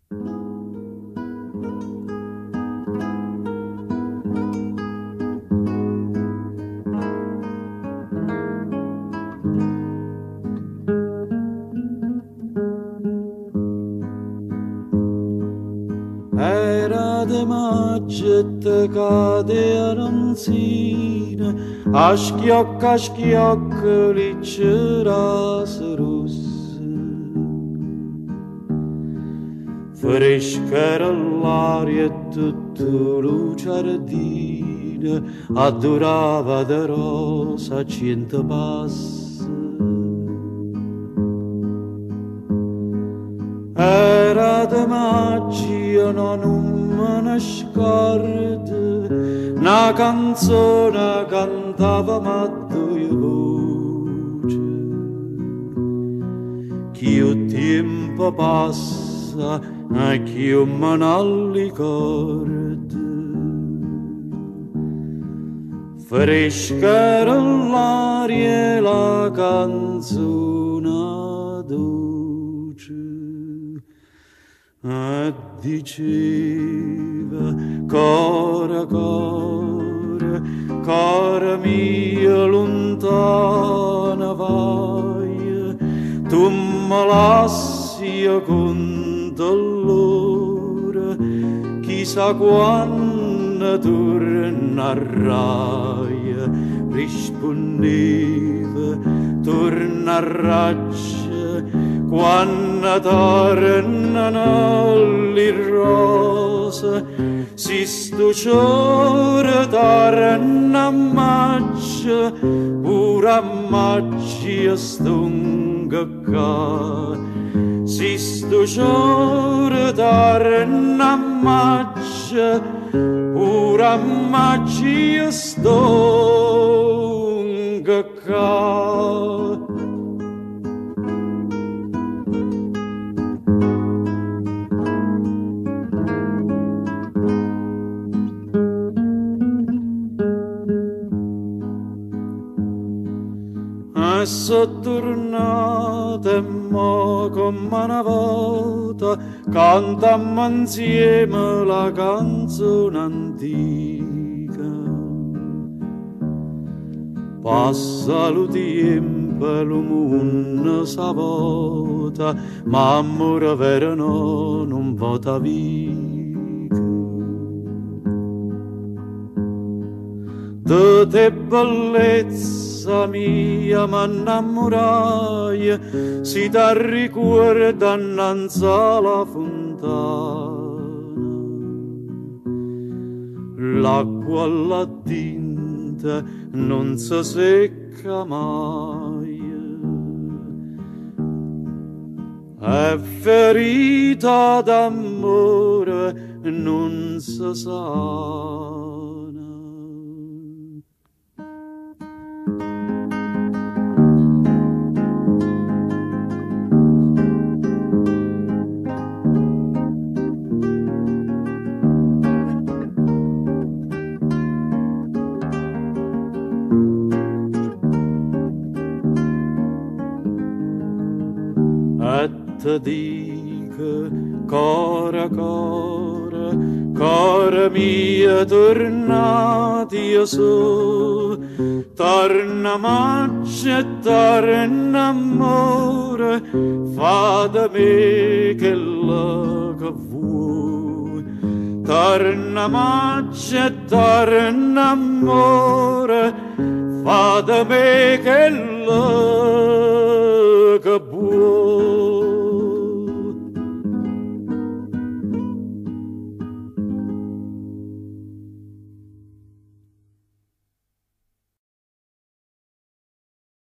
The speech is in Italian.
Era de maggette cade aranzine, a schiocco li cerase rosse. Fresca era l'aria e tutto lo giardino addurava de rosa cento passi. Era de magia non me ne scordo, una canzone cantava ma due voci. Che il tempo passa e che io me ne ricordo. Fresca era l'aria e la canzone dolce. E diceva, core, core, core mia lontana vai, tu me lasci con dolore, chissà quando tornerai, rispondeva, tornerai. Quando tornano le rose, si stuciore torna a maggio, pure a maggio stunga qua. Si stuciore torna a maggio, pure a maggio stunga qua. Sono tornata e mo come una volta cantammo insieme la canzone antica. Passa lo tempo e lo mondo s'avvota, ma amore vero no, non vota via. De te bellezze mia m'innamorai, si ti ricorda innanzi alla fontana. L'acqua alla tinta non si secca mai, è ferita d'amore non si sana. Te dico, core, core, core mia, tornati su, torna maggio e torna amore, fa da me che la che vuoi. Torna maggio e torna amore, fa da me che la che vuoi.